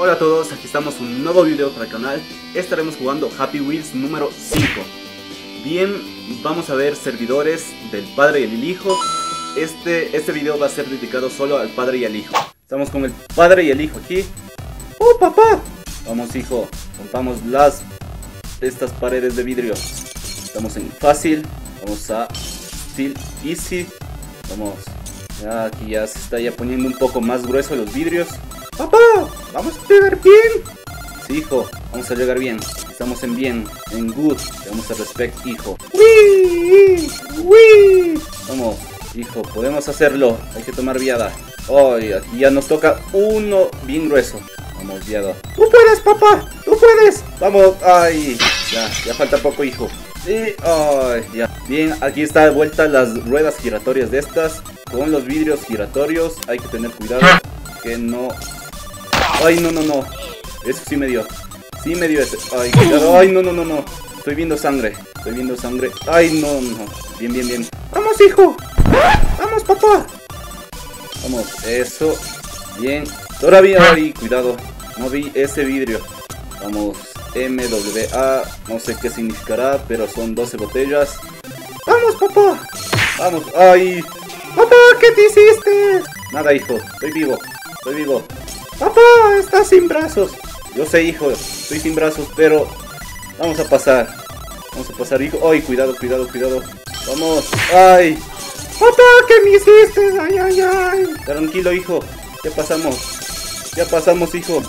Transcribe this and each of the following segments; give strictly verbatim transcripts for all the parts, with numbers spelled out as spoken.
Hola a todos, aquí estamos un nuevo video para el canal. Estaremos jugando Happy Wheels número cinco. Bien, vamos a ver servidores del padre y el hijo. Este, este video va a ser dedicado solo al padre y al hijo. Estamos con el padre y el hijo aquí. ¡Oh, papá! Vamos, hijo, rompamos las estas paredes de vidrio. Estamos en fácil. Vamos a Still Easy. Vamos. Ya, aquí ya se está ya poniendo un poco más grueso los vidrios. ¡Papá! ¿Vamos a llegar bien? Sí, hijo, vamos a llegar bien. Estamos en bien, en good. Vamos a respect, hijo. ¡Wii! ¡Wii! Vamos, hijo, podemos hacerlo. Hay que tomar viada. Hoy, aquí ya nos toca uno bien grueso. Vamos, viado. ¡Tú puedes, papá! ¡Tú puedes! Vamos, ay. Ya, ya falta poco, hijo. Sí, ay, ya. Bien, aquí está de vuelta las ruedas giratorias de estas. Con los vidrios giratorios. Hay que tener cuidado que no... Ay, no, no, no. Eso sí me dio. Sí me dio ese. Ay, cuidado. Ay, no, no, no, no. Estoy viendo sangre. Estoy viendo sangre. Ay, no, no. Bien, bien, bien. Vamos, hijo. Vamos, papá. Vamos, eso. Bien. Todavía, ay, cuidado. No vi ese vidrio. Vamos, M W A. No sé qué significará, pero son doce botellas. Vamos, papá. Vamos. Ay. Papá, ¿qué te hiciste? Nada, hijo. Estoy vivo. Estoy vivo. Papá, estás sin brazos. Yo sé, hijo, estoy sin brazos, pero vamos a pasar. Vamos a pasar, hijo. Ay, cuidado, cuidado, cuidado. Vamos. Ay. Papá, ¿qué me hiciste? Ay, ay, ay. Tranquilo, hijo. Ya pasamos. Ya pasamos, hijo.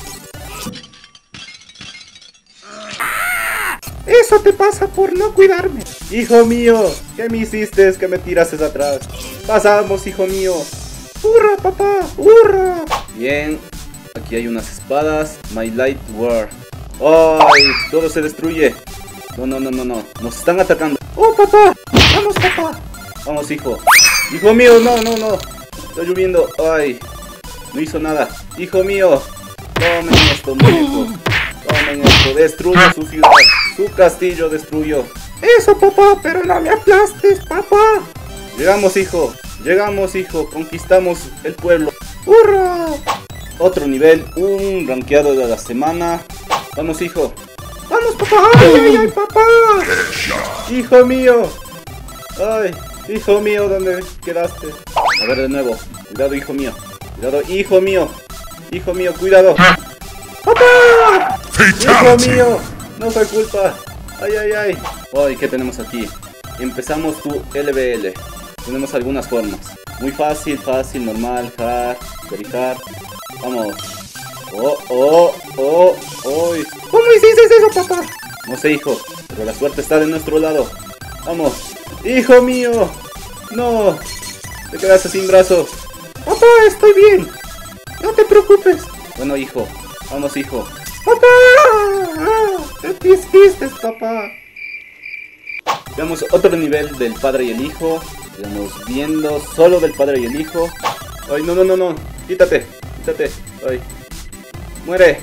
Eso te pasa por no cuidarme. Hijo mío, ¿qué me hiciste? Es que me tiraste atrás. Pasamos, hijo mío. ¡Hurra, papá! ¡Hurra! Bien, aquí hay unas espadas. My Light War. ¡Ay! Todo se destruye. No, no, no, no, no. Nos están atacando. ¡Oh, papá! ¡Vamos, papá! Vamos, hijo. Hijo mío, no, no, no. Está lloviendo. ¡Ay! No hizo nada. Hijo mío. Tomen esto, muñeco. Tomen esto. Destruyó su ciudad. Su castillo destruyó. Eso, papá, pero no me aplastes, papá. Llegamos, hijo. Llegamos, hijo, conquistamos el pueblo. ¡Hurra! Otro nivel, un rankeado de la semana. Vamos, hijo. ¡Vamos, papá! ¡Ay, ay, ay, papá! ¡Hijo mío! ¡Ay! ¡Hijo mío! ¿Dónde quedaste? A ver de nuevo. Cuidado, hijo mío. Cuidado, hijo mío. Hijo mío, cuidado. ¡Papá! ¡Hijo mío! No fue culpa. ¡Ay, ay, ay! ¡Ay! ¿Qué tenemos aquí? Empezamos tu L B L. Tenemos algunas formas. Muy fácil, fácil, normal, hard, very hard. Vamos. Oh, oh, oh, oh. ¿Cómo hiciste eso, papá? No sé, hijo, pero la suerte está de nuestro lado. Vamos. Hijo mío. No. Te quedaste sin brazos. Papá, estoy bien. No te preocupes. Bueno, hijo. Vamos, hijo. Papá. ¿Qué te hiciste, papá? Veamos otro nivel del padre y el hijo. Estamos viendo solo del padre y el hijo. Ay, no, no, no, no. Quítate, quítate. Ay. Muere.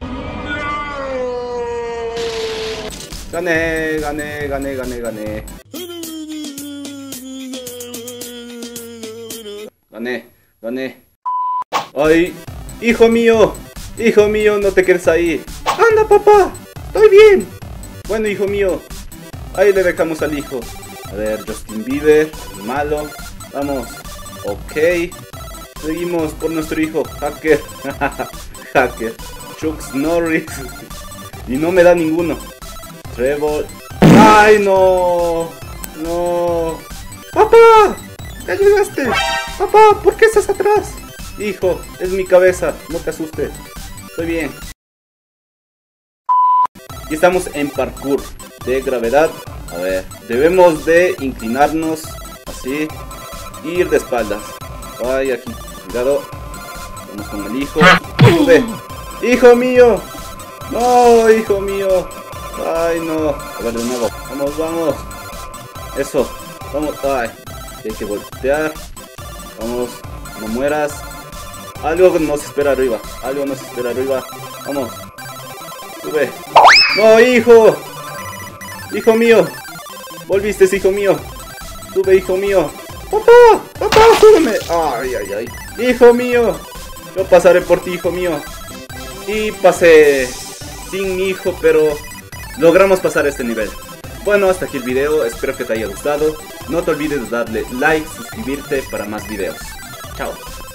Gané, gané, gané, gané, gané. Gané, gané. Ay, hijo mío. Hijo mío, no te quedes ahí. Anda, papá. Estoy bien. Bueno, hijo mío. Ahí le dejamos al hijo. A ver, Justin Bieber, malo. Vamos. Ok. Seguimos por nuestro hijo. Hacker. Hacker. Chuck Norris. Y no me da ninguno. Trevor. ¡Ay, no! No. ¡Papá! ¿Ya llegaste? Papá, ¿por qué estás atrás? Hijo, es mi cabeza. No te asustes. Estoy bien. Y estamos en parkour de gravedad. A ver, debemos de inclinarnos así, ir de espaldas. Ay, aquí, cuidado. Vamos con el hijo. Sube. ¡Hijo mío! ¡No, hijo mío! Ay, no. A ver, de nuevo. Vamos, vamos. Eso. Vamos. Ay, hay que voltear. Vamos, no mueras. Algo nos espera arriba. Algo nos espera arriba. Vamos. Sube. ¡No, hijo! ¡Hijo mío! ¡Volviste, hijo mío! ¡Sube, hijo mío! ¡Papá! ¡Papá, súbeme! ¡Ay, ay, ay! ¡Hijo mío! Yo pasaré por ti, hijo mío. y pasé sin mi hijo, pero logramos pasar este nivel. Bueno, hasta aquí el video, espero que te haya gustado. No te olvides de darle like, suscribirte para más videos. Chao.